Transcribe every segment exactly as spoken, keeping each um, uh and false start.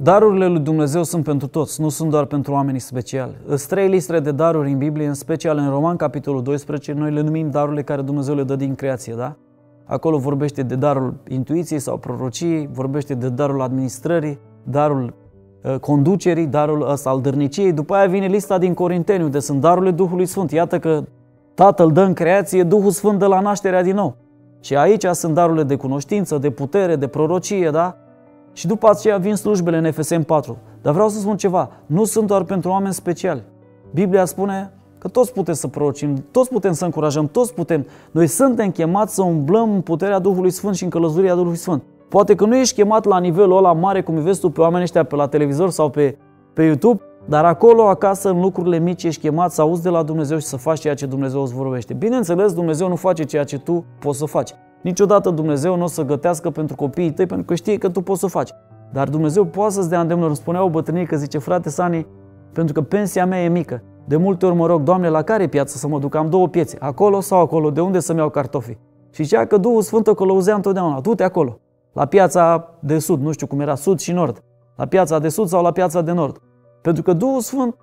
Darurile lui Dumnezeu sunt pentru toți, nu sunt doar pentru oamenii speciali. Sunt trei liste de daruri în Biblie, în special în Roman, capitolul doisprezece, noi le numim darurile care Dumnezeu le dă din creație, da? Acolo vorbește de darul intuiției sau prorociei, vorbește de darul administrării, darul uh, conducerii, darul ăsta al dărniciei. După aia vine lista din Corinteni, unde sunt darurile Duhului Sfânt. Iată că Tatăl dă în creație, Duhul Sfânt dă la nașterea din nou. Și aici sunt darurile de cunoștință, de putere, de prorocie, da? Și după aceea vin slujbele în Efeseni patru. Dar vreau să spun ceva, nu sunt doar pentru oameni speciali. Biblia spune că toți putem să prorocim, toți putem să încurajăm, toți putem. Noi suntem chemați să umblăm în puterea Duhului Sfânt și în călăuzuria Duhului Sfânt. Poate că nu ești chemat la nivelul ăla mare cum îi vezi tu pe oamenii ăștia pe la televizor sau pe, pe YouTube, dar acolo, acasă, în lucrurile mici, ești chemat să auzi de la Dumnezeu și să faci ceea ce Dumnezeu îți vorbește. Bineînțeles, Dumnezeu nu face ceea ce tu poți să faci. Niciodată Dumnezeu nu o să gătească pentru copiii tăi, pentru că știe că tu poți să faci. Dar Dumnezeu poate să-ți dea îndemnuri. Îmi spunea o bătrânică, zice, frate Sani, pentru că pensia mea e mică. De multe ori mă rog, Doamne, la care piață să mă duc? Am două piețe, acolo sau acolo, de unde să-mi iau cartofii? Și zicea că Duhul Sfânt o călăuzea întotdeauna, du-te acolo, la piața de sud, nu știu cum era, sud și nord, la piața de sud sau la piața de nord. Pentru că Duhul Sfânt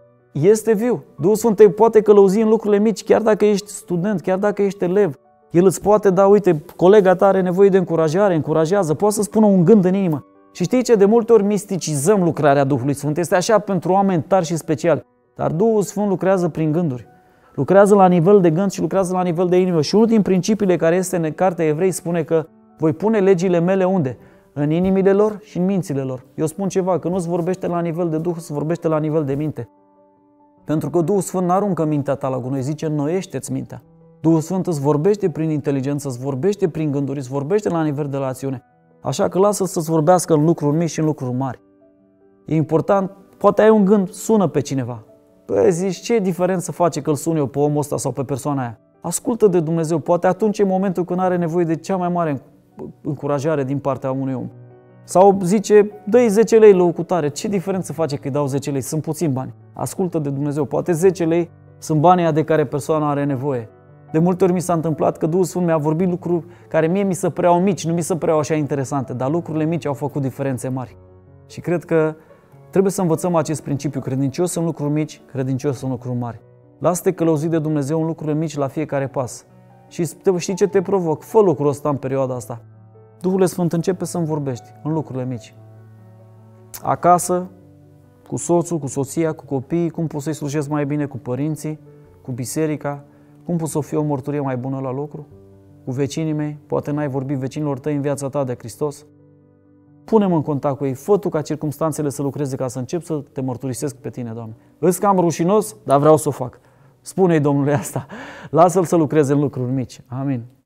este viu. Duhul Sfânt te poate călăuzi în lucrurile mici, chiar dacă ești student, chiar dacă ești elev. El îți poate da, uite, colega ta are nevoie de încurajare, încurajează, poate să spună un gând în inimă. Și știi ce? De multe ori misticizăm lucrarea Duhului Sfânt. Este așa pentru oameni tari și speciali. Dar Duhul Sfânt lucrează prin gânduri. Lucrează la nivel de gând și lucrează la nivel de inimă. Și unul din principiile care este în cartea Evrei spune că voi pune legile mele unde? În inimile lor și în mințile lor. Eu spun ceva, că nu se vorbește la nivel de Duh, se vorbește la nivel de minte. Pentru că Duhul Sfânt nu aruncă mintea ta la gunoi, zice înnoiește-ți mintea. Duhul Sfânt îți vorbește prin inteligență, îți vorbește prin gânduri, îți vorbește la nivel de rațiune. Așa că lasă să-ți vorbească în lucruri mici și în lucruri mari. E important, poate ai un gând, sună pe cineva. Păi zici, ce diferență face că îl sun eu pe omul ăsta sau pe persoana aia? Ascultă de Dumnezeu, poate atunci e momentul când are nevoie de cea mai mare încurajare din partea unui om. Sau zice, dă-i zece lei la o cutare, ce diferență face că îi dau zece lei? Sunt puțini bani. Ascultă de Dumnezeu, poate zece lei sunt banii de care persoana are nevoie. De multe ori mi s-a întâmplat că Duhul Sfânt mi-a vorbit lucruri care mie mi se păreau mici, nu mi se păreau așa interesante, dar lucrurile mici au făcut diferențe mari. Și cred că trebuie să învățăm acest principiu, credincios în lucruri mici, credincios în lucruri mari. Lasă-te călăuzit de Dumnezeu în lucrurile mici la fiecare pas. Și știi ce te provoc? Fă lucrul ăsta în perioada asta. Duhul Sfânt începe să-mi vorbești în lucrurile mici. Acasă, cu soțul, cu soția, cu copiii, cum poți să-i slujesc mai bine, cu părinții, cu biserica, cum poți să fie o mărturie mai bună la lucru, cu vecinii mei, poate n-ai vorbit vecinilor tăi în viața ta de Hristos. Pune-mă în contact cu ei, fă tu ca circumstanțele să lucreze ca să încep să te mărturisesc pe tine, Doamne. Îți cam rușinos, dar vreau să o fac. Spune-i Domnului asta, lasă-l să lucreze în lucruri mici. Amin.